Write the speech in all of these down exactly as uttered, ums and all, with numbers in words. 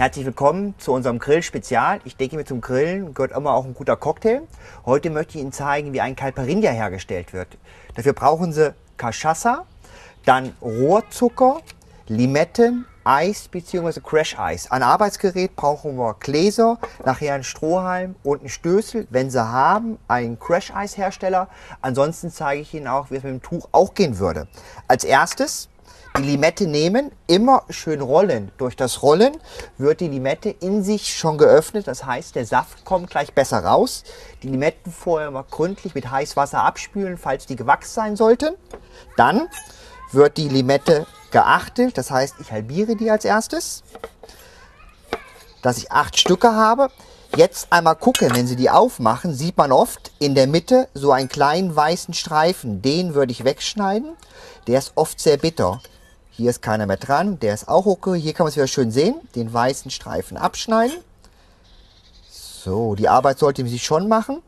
Herzlich willkommen zu unserem Grill-Spezial. Ich denke mir, zum Grillen gehört immer auch ein guter Cocktail. Heute möchte ich Ihnen zeigen, wie ein Caipirinha hergestellt wird. Dafür brauchen Sie Cachaça, dann Rohrzucker, Limetten, Eis bzw. Crash-Eis. Ein Arbeitsgerät brauchen wir Gläser, nachher einen Strohhalm und einen Stößel. Wenn Sie haben, einen Crash-Eis-Hersteller. Ansonsten zeige ich Ihnen auch, wie es mit dem Tuch auch gehen würde. Als erstes die Limette nehmen, immer schön rollen. Durch das Rollen wird die Limette in sich schon geöffnet, das heißt, der Saft kommt gleich besser raus. Die Limetten vorher mal gründlich mit heißem Wasser abspülen, falls die gewachsen sein sollten. Dann wird die Limette geachtelt, das heißt, ich halbiere die als erstes, dass ich acht Stücke habe. Jetzt einmal gucken, wenn Sie die aufmachen, sieht man oft in der Mitte so einen kleinen weißen Streifen. Den würde ich wegschneiden, der ist oft sehr bitter. Hier ist keiner mehr dran, der ist auch okay. Hier kann man es wieder schön sehen, den weißen Streifen abschneiden. So, die Arbeit sollte sich schon machen.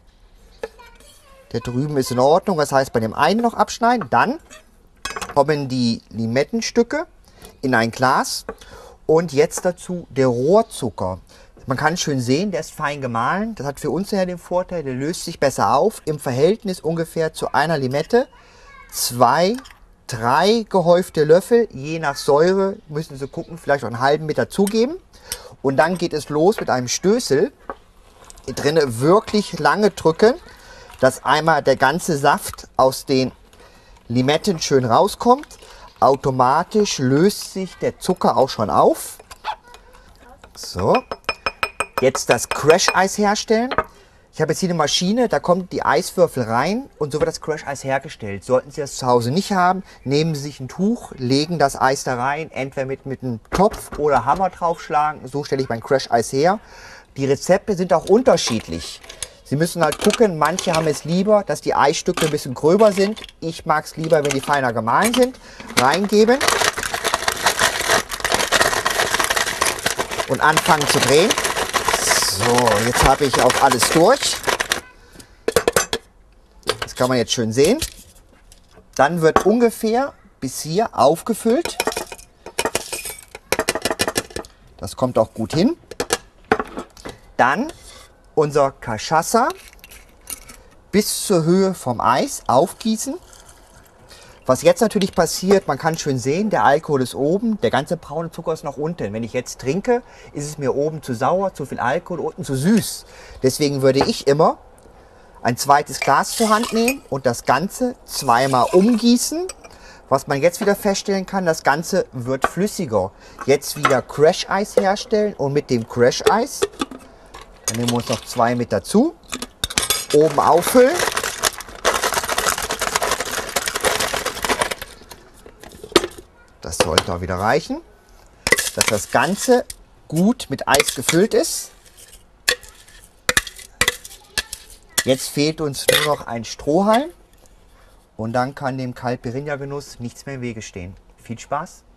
Der drüben ist in Ordnung, das heißt bei dem einen noch abschneiden. Dann kommen die Limettenstücke in ein Glas und jetzt dazu der Rohrzucker. Man kann schön sehen, der ist fein gemahlen. Das hat für uns ja den Vorteil, der löst sich besser auf. Im Verhältnis ungefähr zu einer Limette. Zwei, drei gehäufte Löffel, je nach Säure müssen Sie gucken, vielleicht auch einen halben mit dazugeben. Und dann geht es los mit einem Stößel. Hier drinnen wirklich lange drücken, dass einmal der ganze Saft aus den Limetten schön rauskommt. Automatisch löst sich der Zucker auch schon auf. So. Jetzt das Crash-Eis herstellen. Ich habe jetzt hier eine Maschine, da kommt die Eiswürfel rein und so wird das Crash-Eis hergestellt. Sollten Sie das zu Hause nicht haben, nehmen Sie sich ein Tuch, legen das Eis da rein, entweder mit, mit einem Topf oder Hammer draufschlagen. So stelle ich mein Crash-Eis her. Die Rezepte sind auch unterschiedlich. Sie müssen halt gucken, manche haben es lieber, dass die Eisstücke ein bisschen gröber sind. Ich mag es lieber, wenn die feiner gemahlen sind. Reingeben und anfangen zu drehen. So, jetzt habe ich auch alles durch. Das kann man jetzt schön sehen. Dann wird ungefähr bis hier aufgefüllt. Das kommt auch gut hin. Dann unser Cachaça bis zur Höhe vom Eis aufgießen. Was jetzt natürlich passiert, man kann schön sehen, der Alkohol ist oben, der ganze braune Zucker ist noch unten. Wenn ich jetzt trinke, ist es mir oben zu sauer, zu viel Alkohol, unten zu süß. Deswegen würde ich immer ein zweites Glas zur Hand nehmen und das Ganze zweimal umgießen. Was man jetzt wieder feststellen kann, das Ganze wird flüssiger. Jetzt wieder Crash-Eis herstellen und mit dem Crash-Eis, dann nehmen wir uns noch zwei mit dazu, oben auffüllen. Das sollte auch wieder reichen, dass das Ganze gut mit Eis gefüllt ist. Jetzt fehlt uns nur noch ein Strohhalm und dann kann dem Caipirinha-Genuss nichts mehr im Wege stehen. Viel Spaß!